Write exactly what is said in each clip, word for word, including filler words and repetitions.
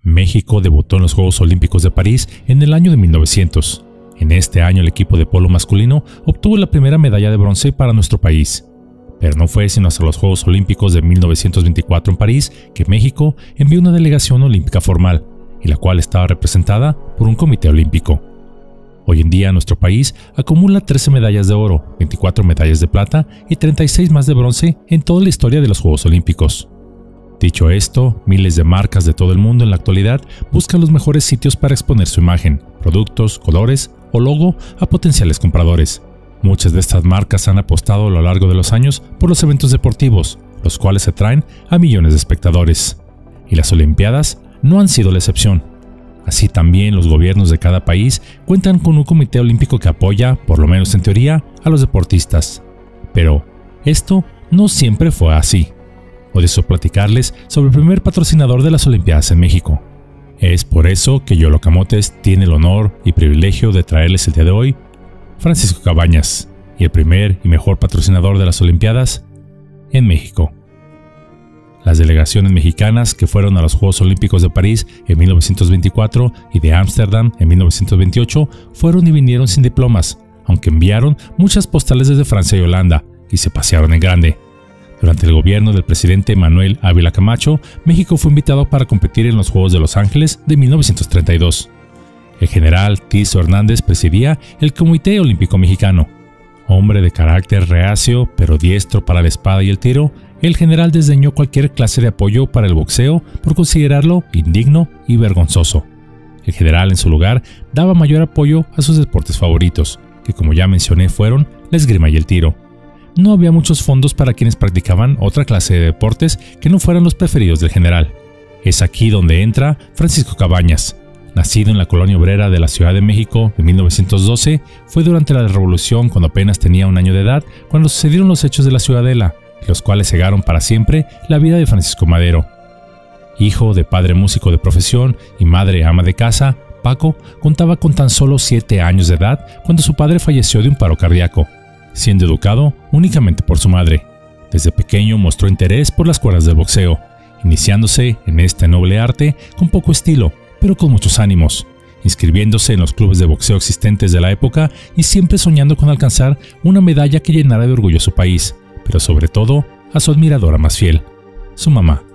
México debutó en los Juegos Olímpicos de París en el año de mil novecientos. En este año el equipo de polo masculino obtuvo la primera medalla de bronce para nuestro país. Pero no fue sino hasta los Juegos Olímpicos de mil novecientos veinticuatro en París que México envió una delegación olímpica formal, y la cual estaba representada por un comité olímpico. Hoy en día nuestro país acumula trece medallas de oro, veinticuatro medallas de plata y treinta y seis más de bronce en toda la historia de los Juegos Olímpicos. Dicho esto, miles de marcas de todo el mundo en la actualidad buscan los mejores sitios para exponer su imagen, productos, colores o logo a potenciales compradores. Muchas de estas marcas han apostado a lo largo de los años por los eventos deportivos, los cuales atraen a millones de espectadores. Y las Olimpiadas no han sido la excepción. Así también los gobiernos de cada país cuentan con un comité olímpico que apoya, por lo menos en teoría, a los deportistas. Pero esto no siempre fue así. Hoy deseo platicarles sobre el primer patrocinador de las Olimpiadas en México. Es por eso que Yolo Camotes tiene el honor y privilegio de traerles el día de hoy Francisco Cabañas, y el primer y mejor patrocinador de las Olimpiadas en México. Las delegaciones mexicanas que fueron a los Juegos Olímpicos de París en mil novecientos veinticuatro y de Ámsterdam en mil novecientos veintiocho fueron y vinieron sin diplomas, aunque enviaron muchas postales desde Francia y Holanda y se pasearon en grande. Durante el gobierno del presidente Manuel Ávila Camacho, México fue invitado para competir en los Juegos de Los Ángeles de mil novecientos treinta y dos. El general Tirso Hernández presidía el Comité Olímpico Mexicano. Hombre de carácter reacio, pero diestro para la espada y el tiro, el general desdeñó cualquier clase de apoyo para el boxeo por considerarlo indigno y vergonzoso. El general, en su lugar, daba mayor apoyo a sus deportes favoritos, que como ya mencioné fueron la esgrima y el tiro. No había muchos fondos para quienes practicaban otra clase de deportes que no fueran los preferidos del general. Es aquí donde entra Francisco Cabañas. Nacido en la colonia obrera de la Ciudad de México en mil novecientos doce, fue durante la Revolución, cuando apenas tenía un año de edad, cuando sucedieron los hechos de la Ciudadela, los cuales cegaron para siempre la vida de Francisco Madero. Hijo de padre músico de profesión y madre ama de casa, Paco contaba con tan solo siete años de edad cuando su padre falleció de un paro cardíaco, siendo educado únicamente por su madre. Desde pequeño mostró interés por las cuerdas del boxeo, iniciándose en este noble arte con poco estilo, pero con muchos ánimos, inscribiéndose en los clubes de boxeo existentes de la época y siempre soñando con alcanzar una medalla que llenara de orgullo a su país, pero sobre todo a su admiradora más fiel, su mamá.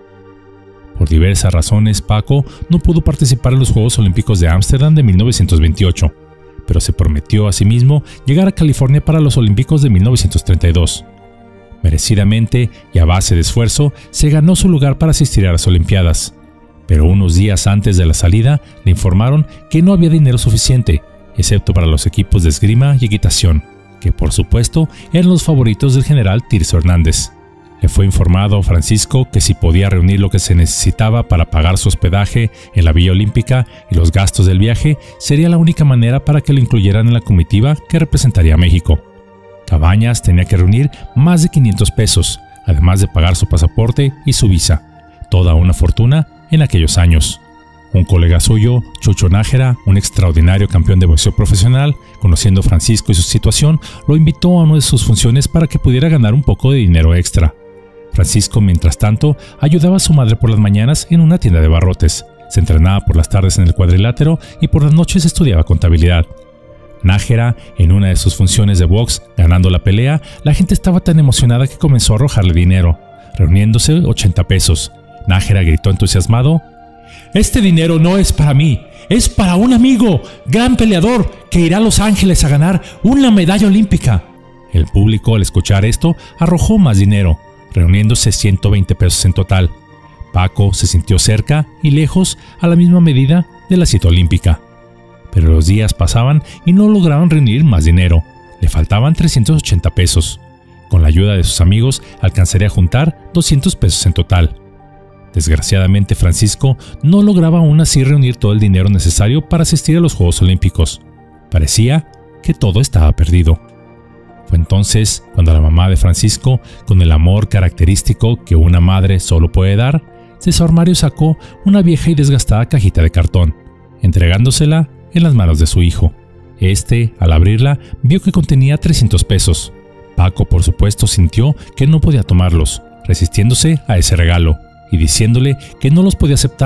Por diversas razones, Paco no pudo participar en los Juegos Olímpicos de Ámsterdam de mil novecientos veintiocho, pero se prometió a sí mismo llegar a California para los Olímpicos de mil novecientos treinta y dos. Merecidamente y a base de esfuerzo, se ganó su lugar para asistir a las Olimpiadas. Pero unos días antes de la salida, le informaron que no había dinero suficiente, excepto para los equipos de esgrima y equitación, que por supuesto eran los favoritos del general Tirso Hernández. Le fue informado a Francisco que si podía reunir lo que se necesitaba para pagar su hospedaje en la Villa Olímpica y los gastos del viaje, sería la única manera para que lo incluyeran en la comitiva que representaría a México. Cabañas tenía que reunir más de quinientos pesos, además de pagar su pasaporte y su visa, toda una fortuna en aquellos años. Un colega suyo, Chucho Nájera, un extraordinario campeón de boxeo profesional, conociendo a Francisco y su situación, lo invitó a una de sus funciones para que pudiera ganar un poco de dinero extra. Francisco, mientras tanto, ayudaba a su madre por las mañanas en una tienda de barrotes, se entrenaba por las tardes en el cuadrilátero y por las noches estudiaba contabilidad. Nájera, en una de sus funciones de box, ganando la pelea, la gente estaba tan emocionada que comenzó a arrojarle dinero, reuniéndose ochenta pesos. Nájera gritó entusiasmado: «Este dinero no es para mí, es para un amigo, gran peleador, que irá a Los Ángeles a ganar una medalla olímpica». El público, al escuchar esto, arrojó más dinero, reuniéndose ciento veinte pesos en total. Paco se sintió cerca y lejos a la misma medida de la cita olímpica. Pero los días pasaban y no lograban reunir más dinero. Le faltaban trescientos ochenta pesos. Con la ayuda de sus amigos alcanzaría a juntar doscientos pesos en total. Desgraciadamente, Francisco no lograba aún así reunir todo el dinero necesario para asistir a los Juegos Olímpicos. Parecía que todo estaba perdido. Fue entonces cuando la mamá de Francisco, con el amor característico que una madre solo puede dar, de su armario sacó una vieja y desgastada cajita de cartón, entregándosela en las manos de su hijo. Este, al abrirla, vio que contenía trescientos pesos. Paco, por supuesto, sintió que no podía tomarlos, resistiéndose a ese regalo y diciéndole que no los podía aceptar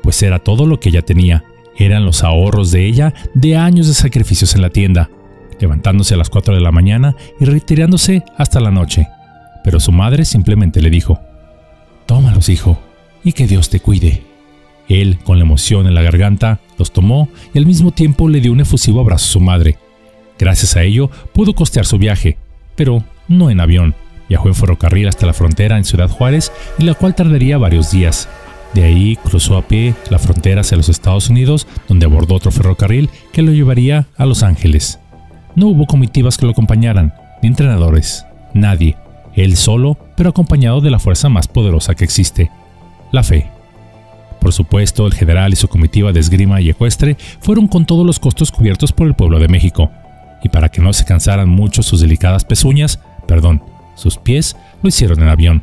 pues era todo lo que ella tenía. Eran los ahorros de ella de años de sacrificios en la tienda, levantándose a las cuatro de la mañana y retirándose hasta la noche. Pero su madre simplemente le dijo: «Tómalos, hijo, y que Dios te cuide». Él, con la emoción en la garganta, los tomó y al mismo tiempo le dio un efusivo abrazo a su madre. Gracias a ello pudo costear su viaje, pero no en avión. Viajó en ferrocarril hasta la frontera en Ciudad Juárez, en la cual tardaría varios días. De ahí cruzó a pie la frontera hacia los Estados Unidos, donde abordó otro ferrocarril que lo llevaría a Los Ángeles. No hubo comitivas que lo acompañaran, ni entrenadores, nadie. Él solo, pero acompañado de la fuerza más poderosa que existe: la fe. Por supuesto, el general y su comitiva de esgrima y ecuestre fueron con todos los costos cubiertos por el pueblo de México. Y para que no se cansaran mucho sus delicadas pezuñas, perdón, sus pies, lo hicieron en avión.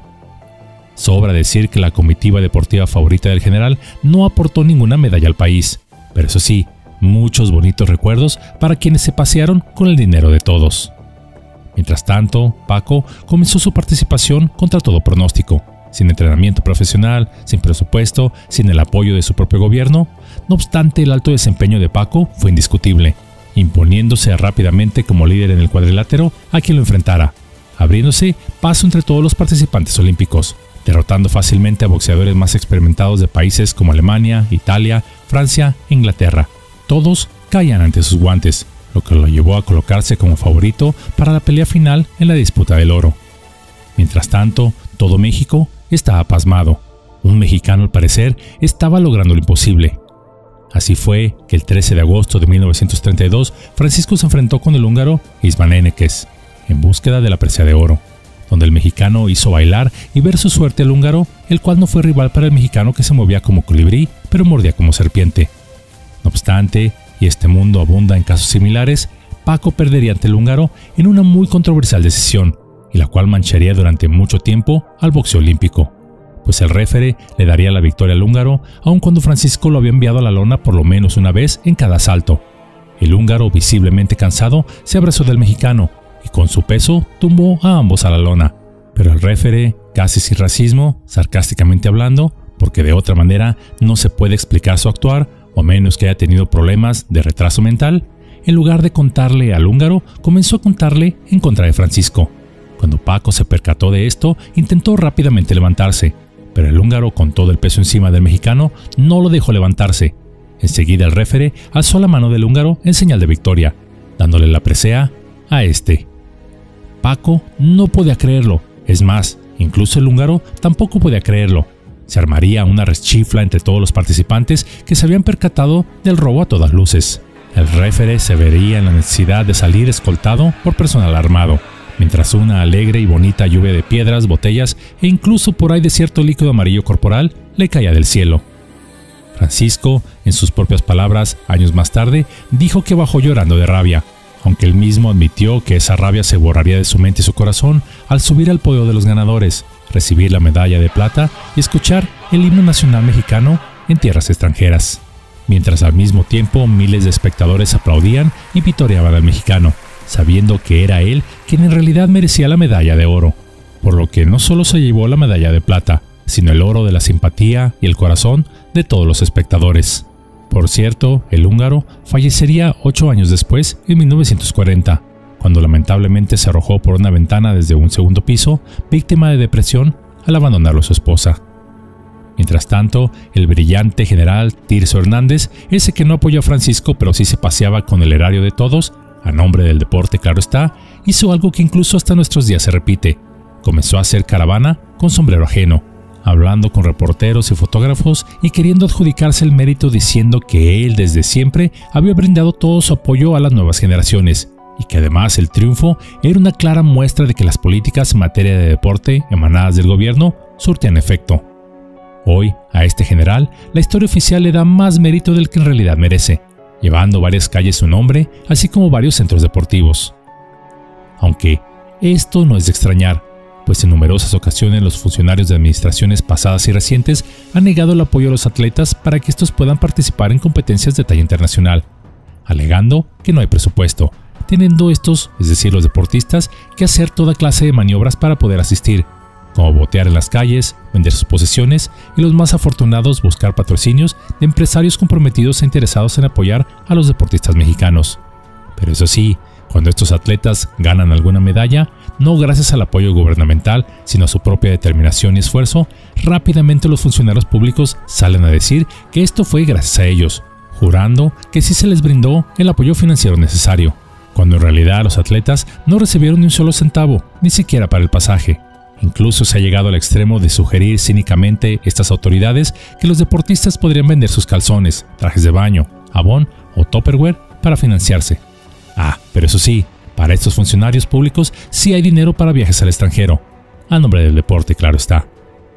Sobra decir que la comitiva deportiva favorita del general no aportó ninguna medalla al país, pero eso sí, muchos bonitos recuerdos para quienes se pasearon con el dinero de todos. Mientras tanto, Paco comenzó su participación contra todo pronóstico, sin entrenamiento profesional, sin presupuesto, sin el apoyo de su propio gobierno. No obstante, el alto desempeño de Paco fue indiscutible, imponiéndose rápidamente como líder en el cuadrilátero a quien lo enfrentara, abriéndose paso entre todos los participantes olímpicos, derrotando fácilmente a boxeadores más experimentados de países como Alemania, Italia, Francia e Inglaterra. Todos caían ante sus guantes, lo que lo llevó a colocarse como favorito para la pelea final en la disputa del oro. Mientras tanto, todo México estaba pasmado. Un mexicano, al parecer, estaba logrando lo imposible. Así fue que el trece de agosto de mil novecientos treinta y dos, Francisco se enfrentó con el húngaro István Enekes, en búsqueda de la presea de oro, donde el mexicano hizo bailar y ver su suerte al húngaro, el cual no fue rival para el mexicano, que se movía como colibrí, pero mordía como serpiente. No obstante, y este mundo abunda en casos similares, Paco perdería ante el húngaro en una muy controversial decisión, y la cual mancharía durante mucho tiempo al boxeo olímpico, pues el referee le daría la victoria al húngaro, aun cuando Francisco lo había enviado a la lona por lo menos una vez en cada asalto. El húngaro, visiblemente cansado, se abrazó del mexicano y con su peso tumbó a ambos a la lona, pero el referee, casi sin racismo, sarcásticamente hablando, porque de otra manera no se puede explicar su actuar, o a menos que haya tenido problemas de retraso mental, en lugar de contarle al húngaro, comenzó a contarle en contra de Francisco. Cuando Paco se percató de esto, intentó rápidamente levantarse, pero el húngaro, con todo el peso encima del mexicano, no lo dejó levantarse. Enseguida el referee alzó la mano del húngaro en señal de victoria, dándole la presea a este. Paco no podía creerlo, es más, incluso el húngaro tampoco podía creerlo. Se armaría una rechifla entre todos los participantes que se habían percatado del robo a todas luces. El referee se vería en la necesidad de salir escoltado por personal armado, mientras una alegre y bonita lluvia de piedras, botellas e incluso por ahí de cierto líquido amarillo corporal le caía del cielo. Francisco, en sus propias palabras, años más tarde, dijo que bajó llorando de rabia, aunque él mismo admitió que esa rabia se borraría de su mente y su corazón al subir al podio de los ganadores, recibir la medalla de plata y escuchar el himno nacional mexicano en tierras extranjeras, mientras al mismo tiempo miles de espectadores aplaudían y vitoreaban al mexicano, sabiendo que era él quien en realidad merecía la medalla de oro, por lo que no solo se llevó la medalla de plata, sino el oro de la simpatía y el corazón de todos los espectadores. Por cierto, el húngaro fallecería ocho años después, en mil novecientos cuarenta, cuando lamentablemente se arrojó por una ventana desde un segundo piso, víctima de depresión al abandonarlo a su esposa. Mientras tanto, el brillante general Tirso Hernández, ese que no apoyó a Francisco pero sí se paseaba con el erario de todos, a nombre del deporte claro está, hizo algo que incluso hasta nuestros días se repite. Comenzó a hacer caravana con sombrero ajeno, hablando con reporteros y fotógrafos y queriendo adjudicarse el mérito, diciendo que él desde siempre había brindado todo su apoyo a las nuevas generaciones y que además el triunfo era una clara muestra de que las políticas en materia de deporte emanadas del gobierno surtían efecto. Hoy, a este general, la historia oficial le da más mérito del que en realidad merece, llevando varias calles su nombre, así como varios centros deportivos. Aunque esto no es de extrañar, pues en numerosas ocasiones los funcionarios de administraciones pasadas y recientes han negado el apoyo a los atletas para que estos puedan participar en competencias de talla internacional, alegando que no hay presupuesto, teniendo estos, es decir los deportistas, que hacer toda clase de maniobras para poder asistir, como botear en las calles, vender sus posesiones y los más afortunados buscar patrocinios de empresarios comprometidos e interesados en apoyar a los deportistas mexicanos. Pero eso sí, cuando estos atletas ganan alguna medalla, no gracias al apoyo gubernamental, sino a su propia determinación y esfuerzo, rápidamente los funcionarios públicos salen a decir que esto fue gracias a ellos, jurando que sí se les brindó el apoyo financiero necesario, cuando en realidad los atletas no recibieron ni un solo centavo, ni siquiera para el pasaje. Incluso se ha llegado al extremo de sugerir cínicamente estas autoridades que los deportistas podrían vender sus calzones, trajes de baño, jabón o tupperware para financiarse. Ah, pero eso sí, para estos funcionarios públicos sí hay dinero para viajes al extranjero, a nombre del deporte, claro está.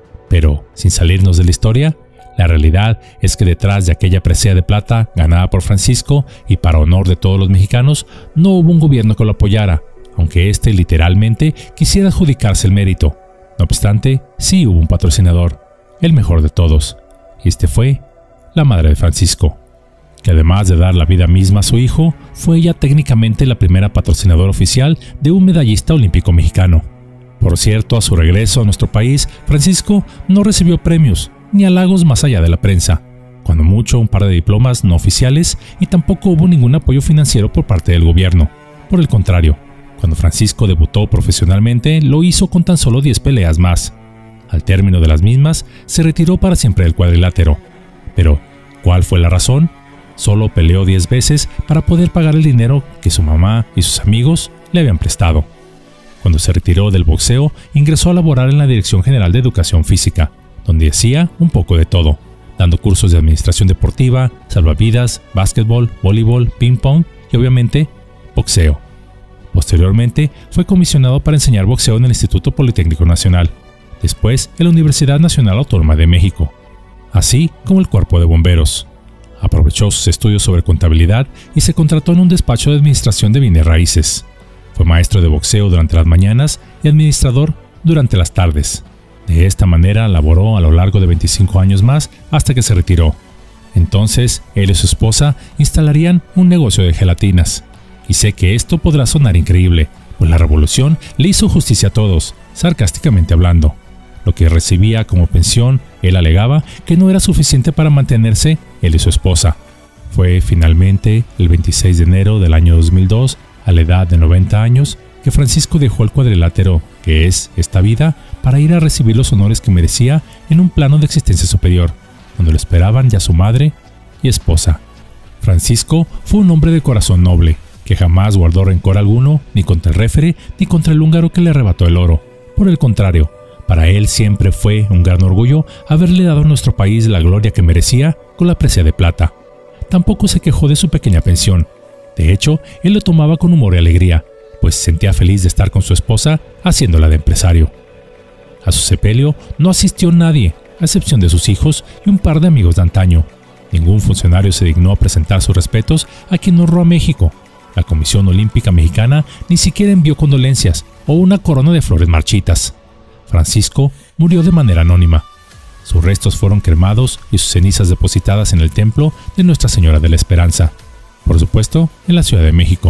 Pero, sin salirnos de la historia, la realidad es que detrás de aquella presea de plata ganada por Francisco y para honor de todos los mexicanos, no hubo un gobierno que lo apoyara, aunque éste literalmente quisiera adjudicarse el mérito. No obstante, sí hubo un patrocinador, el mejor de todos, y este fue la madre de Francisco, que además de dar la vida misma a su hijo, fue ella técnicamente la primera patrocinadora oficial de un medallista olímpico mexicano. Por cierto, a su regreso a nuestro país, Francisco no recibió premios ni halagos más allá de la prensa, cuando mucho un par de diplomas no oficiales, y tampoco hubo ningún apoyo financiero por parte del gobierno. Por el contrario, cuando Francisco debutó profesionalmente, lo hizo con tan solo diez peleas más. Al término de las mismas, se retiró para siempre del cuadrilátero. Pero, ¿cuál fue la razón? Solo peleó diez veces para poder pagar el dinero que su mamá y sus amigos le habían prestado. Cuando se retiró del boxeo, ingresó a laborar en la Dirección General de Educación Física, donde hacía un poco de todo, dando cursos de administración deportiva, salvavidas, básquetbol, voleibol, ping-pong y obviamente boxeo. Posteriormente, fue comisionado para enseñar boxeo en el Instituto Politécnico Nacional, después en la Universidad Nacional Autónoma de México, así como el Cuerpo de Bomberos. Aprovechó sus estudios sobre contabilidad y se contrató en un despacho de administración de bienes raíces. Fue maestro de boxeo durante las mañanas y administrador durante las tardes. De esta manera laboró a lo largo de veinticinco años más hasta que se retiró. Entonces, él y su esposa instalarían un negocio de gelatinas. Y sé que esto podrá sonar increíble, pues la revolución le hizo justicia a todos, sarcásticamente hablando. Lo que recibía como pensión, él alegaba que no era suficiente para mantenerse él y su esposa. Fue finalmente el veintiséis de enero del año dos mil dos, a la edad de noventa años, que Francisco dejó el cuadrilátero, que es esta vida, para ir a recibir los honores que merecía en un plano de existencia superior, donde lo esperaban ya su madre y esposa. Francisco fue un hombre de corazón noble, que jamás guardó rencor alguno, ni contra el réfere, ni contra el húngaro que le arrebató el oro. Por el contrario, para él siempre fue un gran orgullo haberle dado a nuestro país la gloria que merecía con la presea de plata. Tampoco se quejó de su pequeña pensión. De hecho, él lo tomaba con humor y alegría, pues se sentía feliz de estar con su esposa haciéndola de empresario. A su sepelio no asistió nadie, a excepción de sus hijos y un par de amigos de antaño. Ningún funcionario se dignó a presentar sus respetos a quien honró a México. La Comisión Olímpica Mexicana ni siquiera envió condolencias o una corona de flores marchitas. Francisco murió de manera anónima. Sus restos fueron cremados y sus cenizas depositadas en el templo de Nuestra Señora de la Esperanza, por supuesto en la Ciudad de México.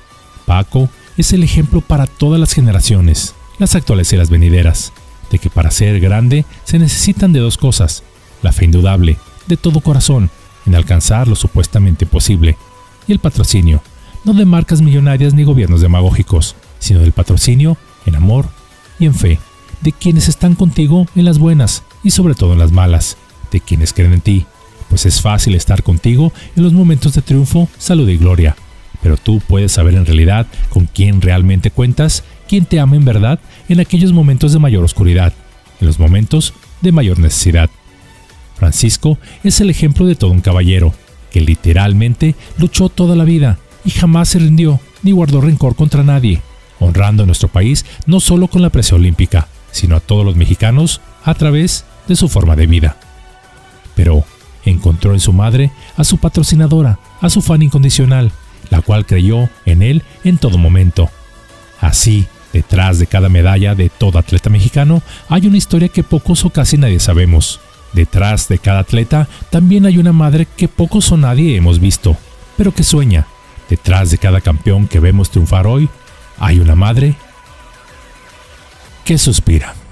Paco es el ejemplo para todas las generaciones, las actuales y las venideras, de que para ser grande se necesitan de dos cosas: la fe indudable, de todo corazón, en alcanzar lo supuestamente imposible, y el patrocinio, no de marcas millonarias ni gobiernos demagógicos, sino del patrocinio en amor y en fe, de quienes están contigo en las buenas y sobre todo en las malas, de quienes creen en ti, pues es fácil estar contigo en los momentos de triunfo, salud y gloria, pero tú puedes saber en realidad con quién realmente cuentas, quién te ama en verdad en aquellos momentos de mayor oscuridad, en los momentos de mayor necesidad. Francisco es el ejemplo de todo un caballero, que literalmente luchó toda la vida y jamás se rindió ni guardó rencor contra nadie, honrando a nuestro país no solo con la presea olímpica, sino a todos los mexicanos a través de su forma de vida. Pero encontró en su madre a su patrocinadora, a su fan incondicional, la cual creyó en él en todo momento. Así, detrás de cada medalla de todo atleta mexicano hay una historia que pocos o casi nadie sabemos. Detrás de cada atleta también hay una madre que pocos o nadie hemos visto, pero que sueña. Detrás de cada campeón que vemos triunfar hoy, hay una madre que suspira.